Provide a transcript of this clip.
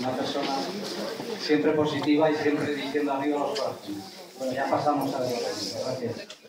una persona siempre positiva y siempre diciendo arriba los corazones. Bueno, ya pasamos a la Gracias.